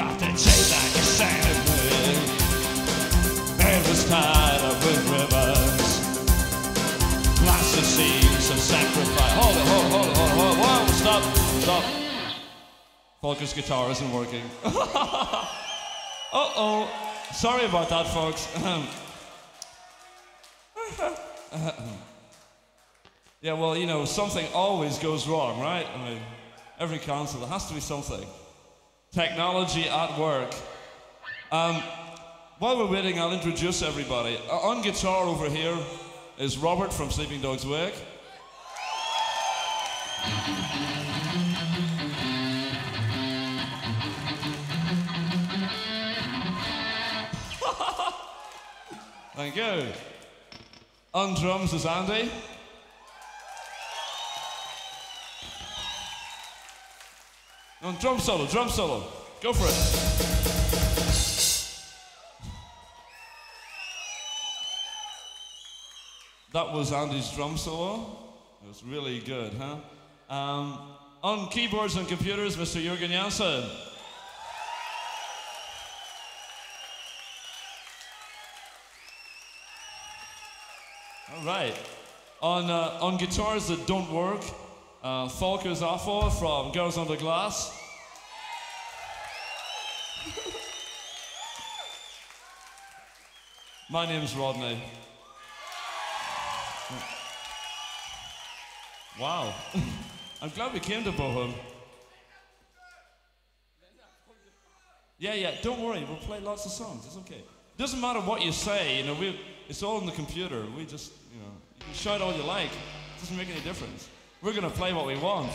got that chain like a sandman. It was tied up with ribbons. Lots of scenes of sacrifice. Hold it, whoa, stop. Volker's guitar isn't working. Uh-oh. Sorry about that, folks. Yeah, well, you know, something always goes wrong, right? I mean, every concert, there has to be something. Technology at work. While we're waiting, I'll introduce everybody. On guitar over here is Robert from Sleeping Dogs Wake. Thank you. On drums is Andy. On drum solo. Go for it. That was Andy's drum solo. It was really good, huh? On keyboards and computers, Mr. Jürgen Janssen. All right. On guitars that don't work, Volker Zaffo from Girls Under Glass. My name's Rodney. Wow. I'm glad we came to Bochum. Yeah, don't worry, we'll play lots of songs, it's okay. Doesn't matter what you say, you know, it's all in the computer. We just, you know, you can shout all you like. It doesn't make any difference. We're gonna play what we want.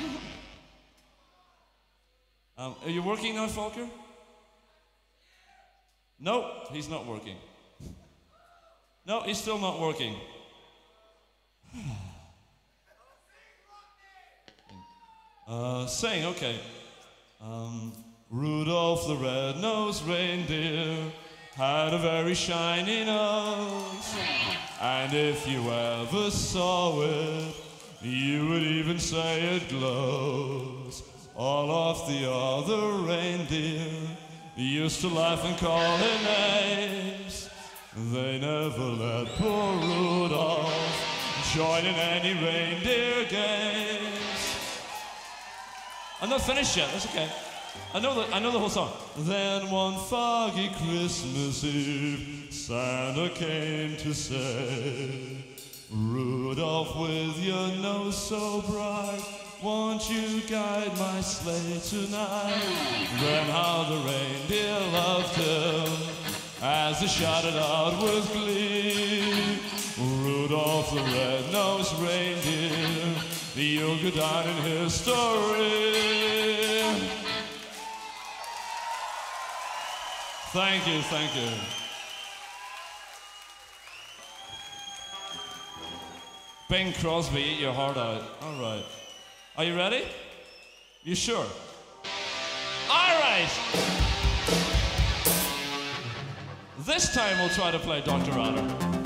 Are you working now, Volker? Nope, he's not working. No, he's still not working. Sing, okay. Rudolph the red-nosed reindeer had a very shiny nose, and if you ever saw it, you would even say it glows. All of the other reindeer used to laugh and call him names. They never let poor Rudolph join in any reindeer games. I'm not finished yet, that's okay. I know the whole song. Then one foggy Christmas Eve, Santa came to say, Rudolph, with your nose so bright, won't you guide my sleigh tonight? Then how the reindeer loved him as they shouted out with glee, Rudolph the red-nosed reindeer, you'll go down in history. Thank you. Bing Crosby, eat your heart out. All right. Are you ready? You sure? All right. This time we'll try to play Dr. Otter.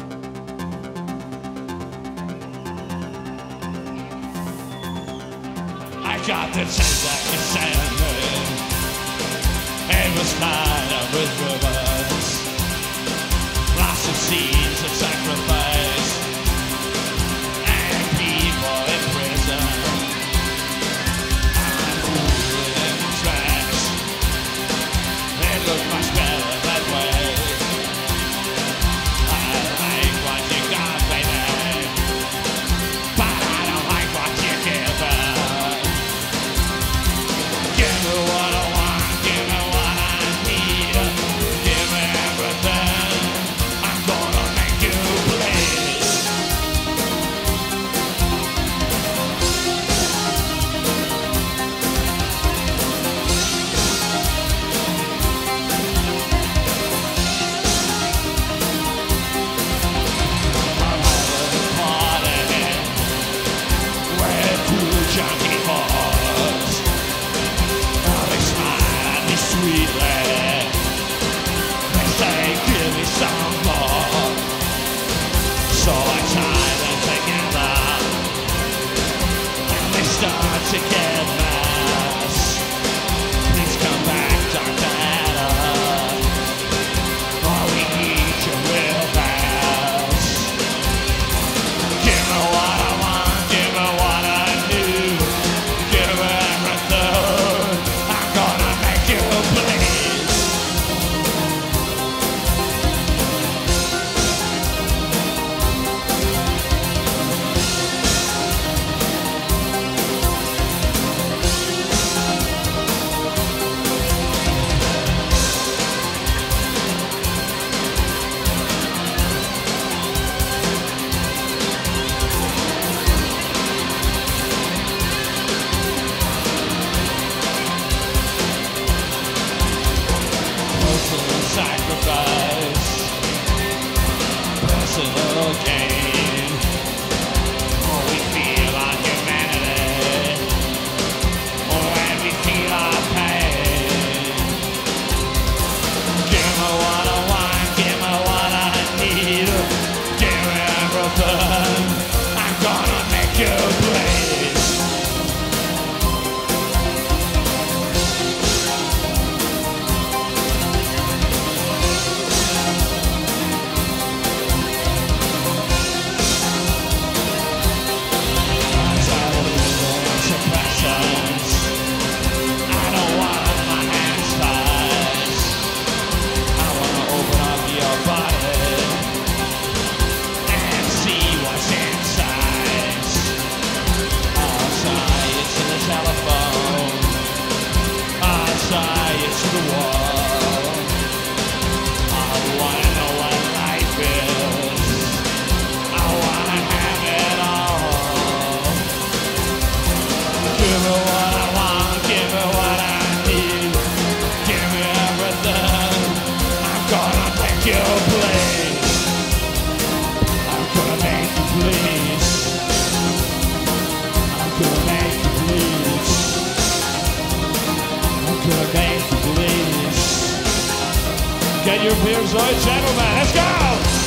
I got the chance like a sandman. It was tied up with ribbons. Lots of scenes of sacrifice and people in prison. I'm fooling in tracks. It looked much better that way. I like what you got, baby, but I don't like what you give up. Give me what I want, give me what I need, give me everything. I'm gonna make you believe. I'm gonna make you please. Get your beers, right, gentlemen. Let's go!